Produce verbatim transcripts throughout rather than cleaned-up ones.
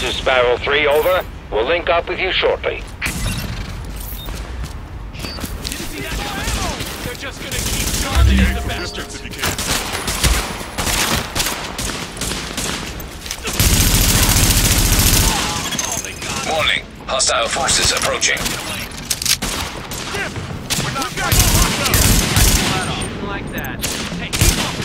is Sparrow three, over. We'll link up with you shortly. They're just gonna keep charging the bastards. If you can. Warning. Hostile forces approaching. We're not fighting like that. Hey, keep up.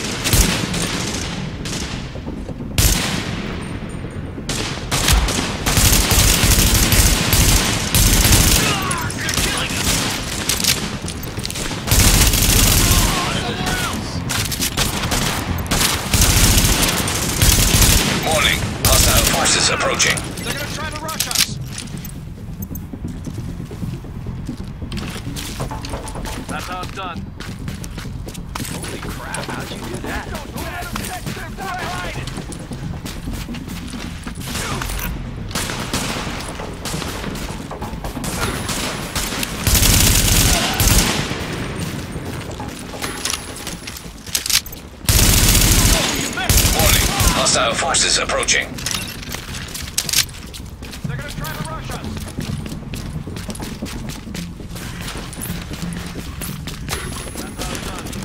Warning. Hostile forces approaching. They're gonna try to rush us. That's how it's done. Holy crap, how'd you do that? Don't let them catch their pride! Warning. Hostile forces approaching. They're gonna try to rush us. That's how it's done.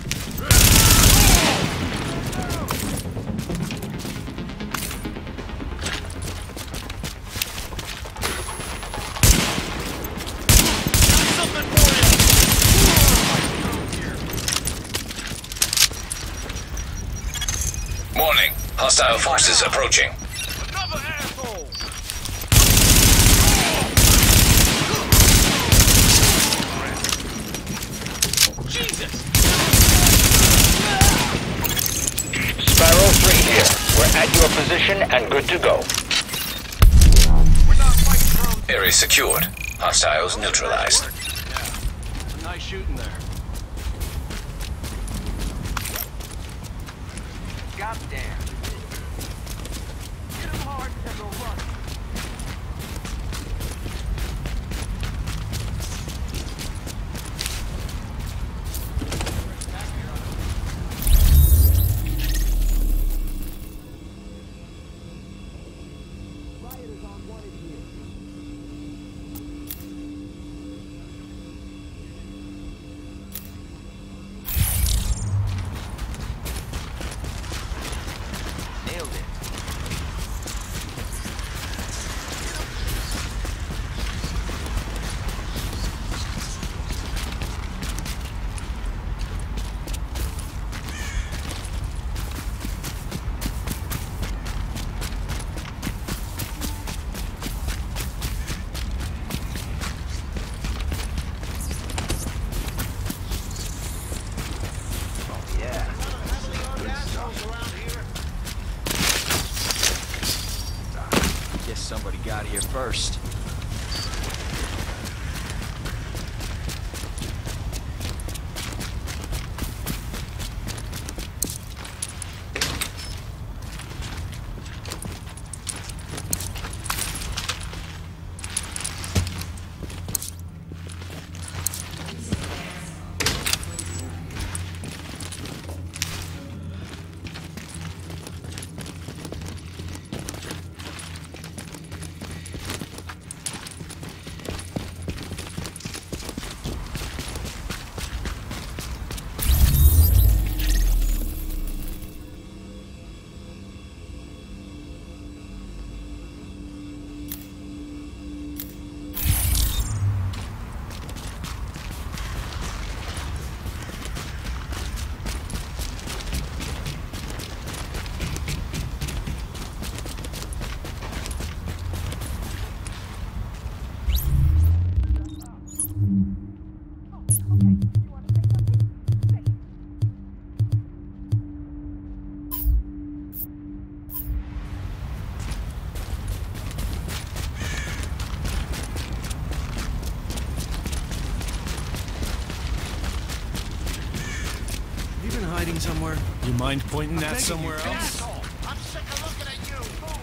Something for you. Warning. Hostile forces approaching. Another asshole. Jesus! Sparrow three here. We're at your position and good to go. We're not fighting for our... Area secured. Hostiles neutralized. Yeah. Some nice shooting there. Goddamn. Hit him hard and they'll run. Nailed it. Yeah. Guess somebody got here first. You been hiding somewhere? You mind pointing that somewhere else? Asshole! I'm sick of looking at you! Move!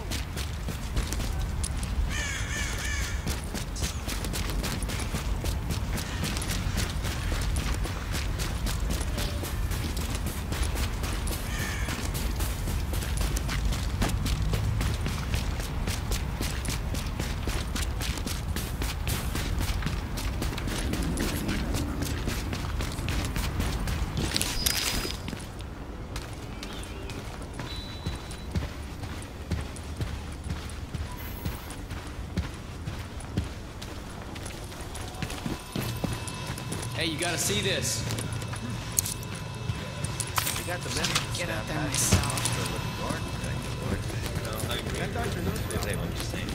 Hey, you gotta see this. We got the message. Get out there myself. That doctor knows what I'm just saying.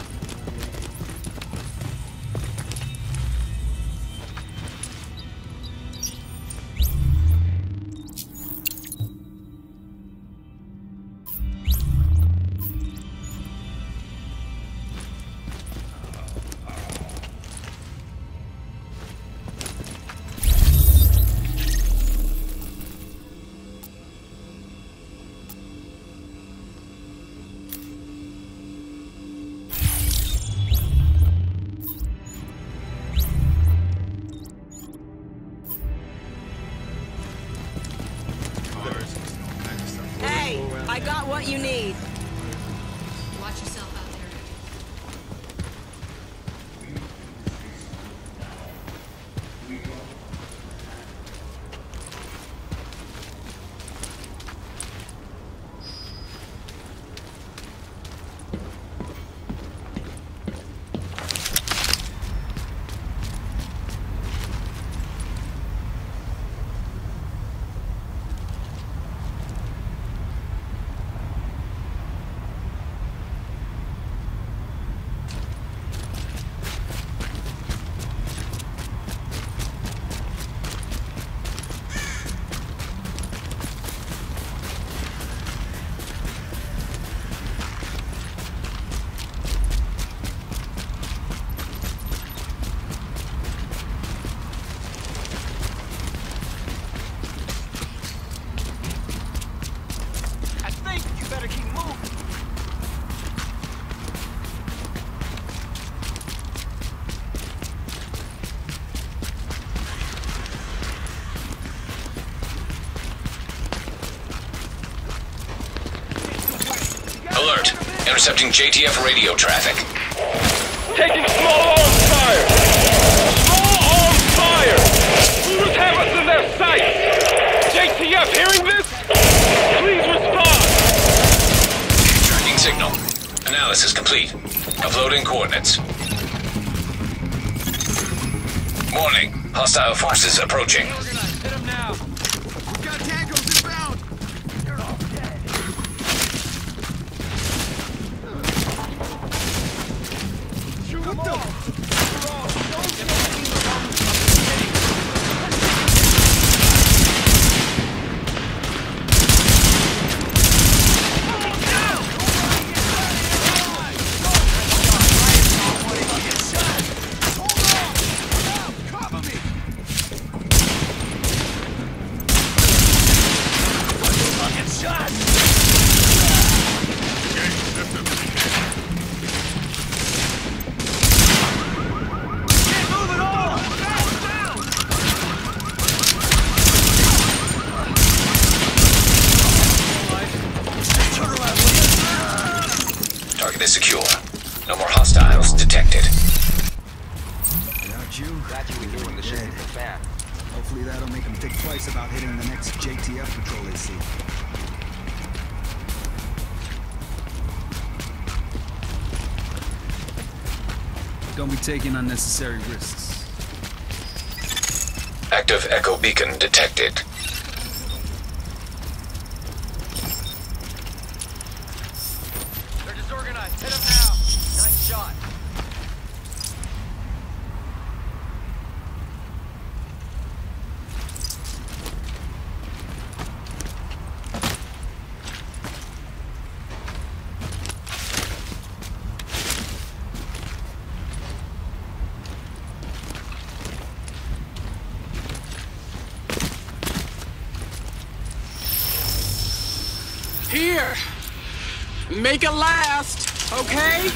I got what you need. Watch yourself out there. Alert. Intercepting J T F radio traffic. Taking small arms fire! Small arms fire! Who's have us in their sights? J T F hearing this? Please respond! Tracking signal. Analysis complete. Uploading coordinates. Warning. Hostile forces approaching. Hit him now. We've got tangos inbound. They're all dead. Shoot them all. Target is secure. No more hostiles detected. Without you, Glad you were doing the shit with the fan. hopefully that'll make them think twice about hitting the next J T F patrol they see. Don't be taking unnecessary risks. Active echo beacon detected. They're disorganized. Hit them now. Nice shot. Here! Make it last, okay?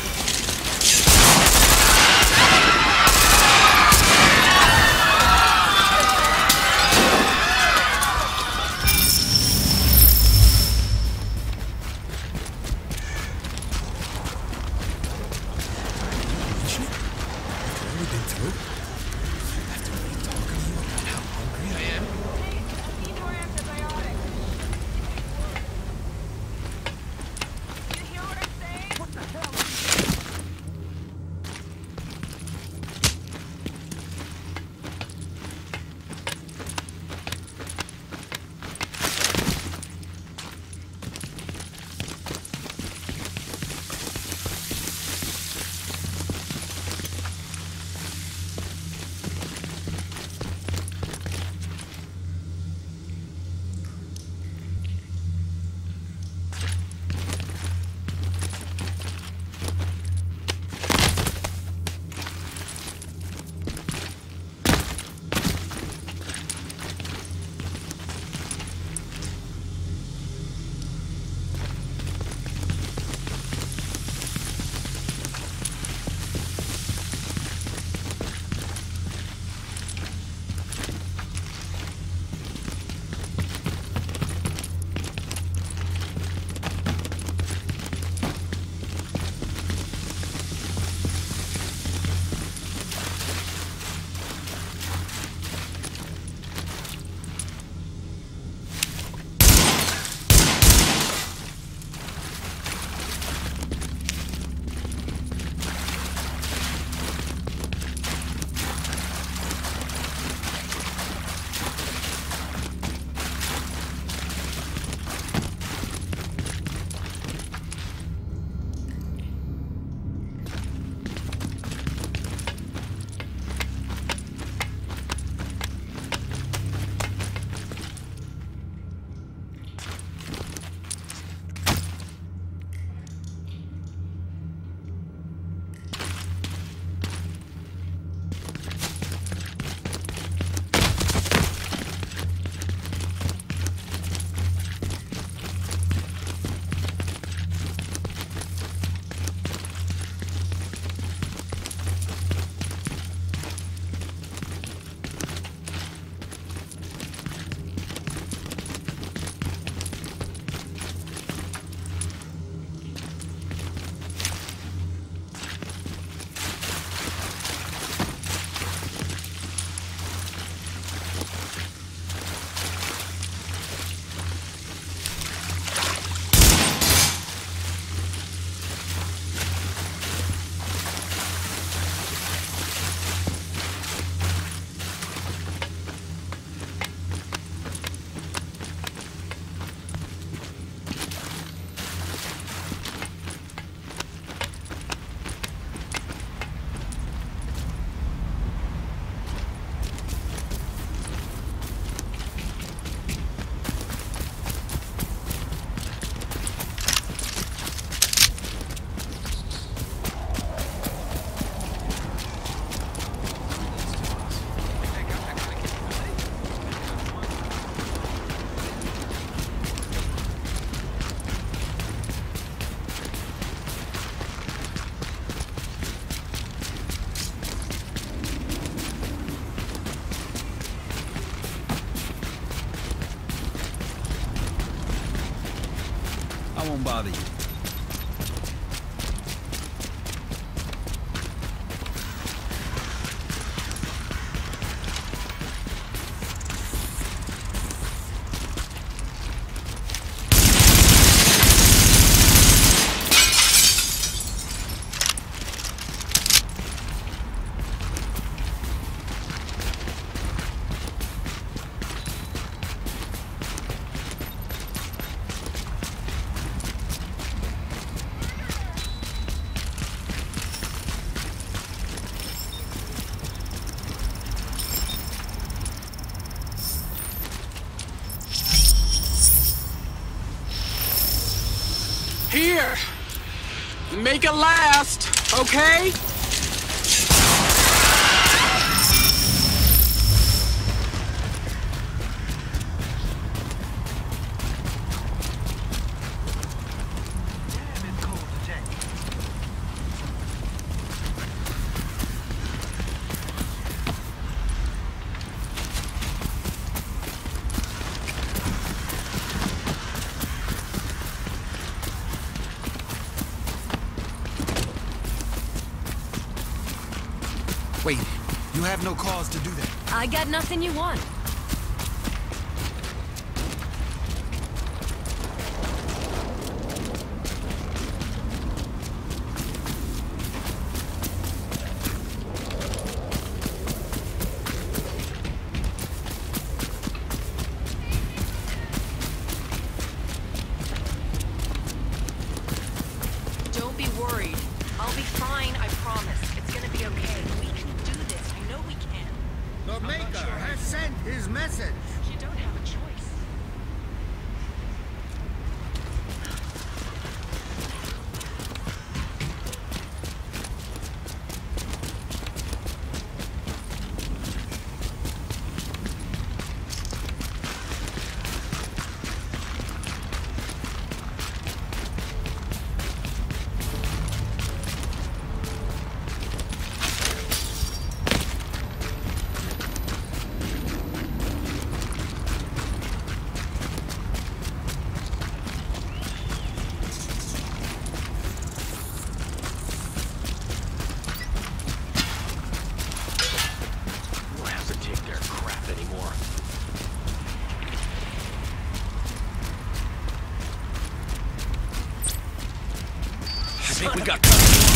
won't bother you. Here! Make it last, okay? Wait, you have no cause to do that. I got nothing you want. Don't be worried. I'll be fine, I promise. It's gonna be okay. We can do this. I know we can. The Maker has sent his message. You don't have a choice. I think we got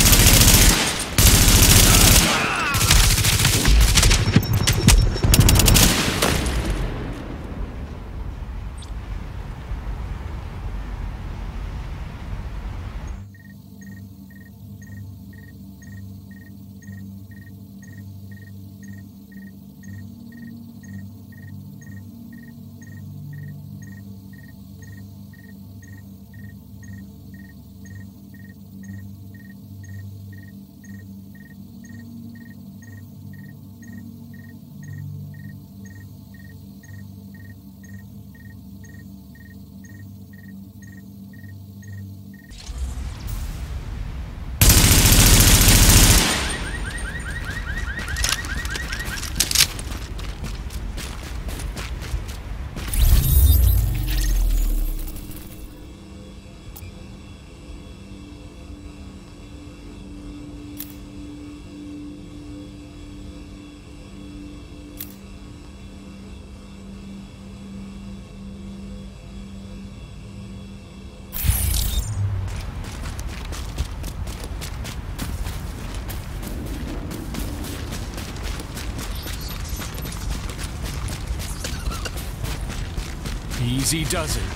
easy does it.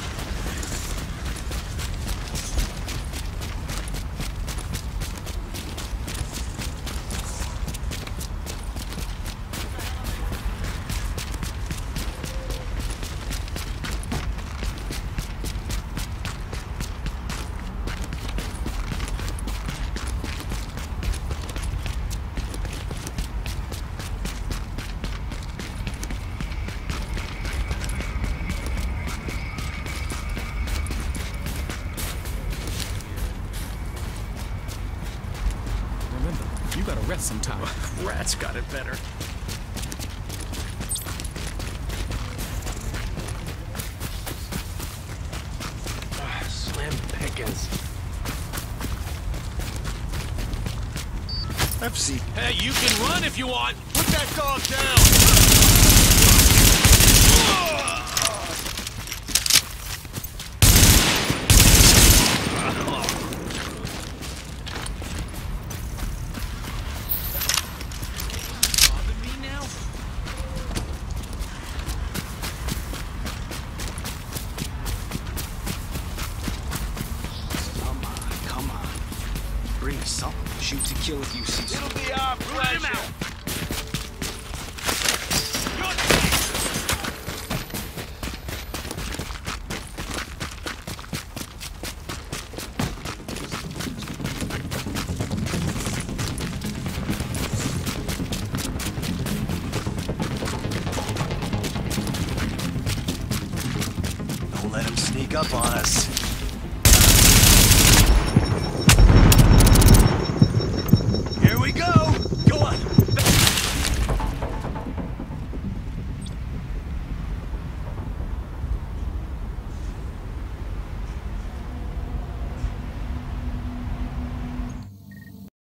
You gotta rest sometime. Rats got it better. Slam seconds. Pepsi. Hey, you can run if you want. Put that dog down. Shoot to kill if you see It'll be our pleasure. Don't let him sneak up on us.